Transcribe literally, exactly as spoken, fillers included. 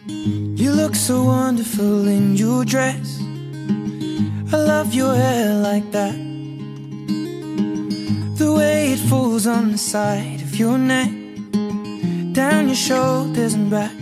You look so wonderful in your dress. I love your hair like that, the way it falls on the side of your neck, down your shoulders and back.